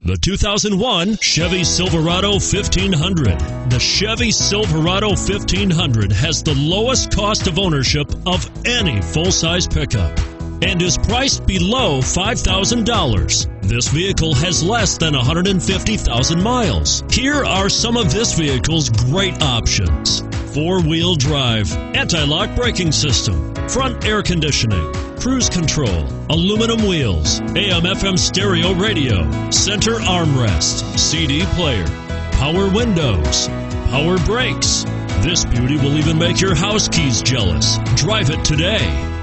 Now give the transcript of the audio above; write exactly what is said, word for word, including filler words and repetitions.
The two thousand one Chevy Silverado fifteen hundred. The Chevy Silverado fifteen hundred has the lowest cost of ownership of any full-size pickup and is priced below five thousand dollars. This vehicle has less than one hundred fifty thousand miles. Here are some of this vehicle's great options: four-wheel drive, anti-lock braking system, front air conditioning, cruise control, aluminum wheels, A M F M stereo radio, center armrest, C D player, power windows, power brakes. This beauty will even make your house keys jealous. Drive it today.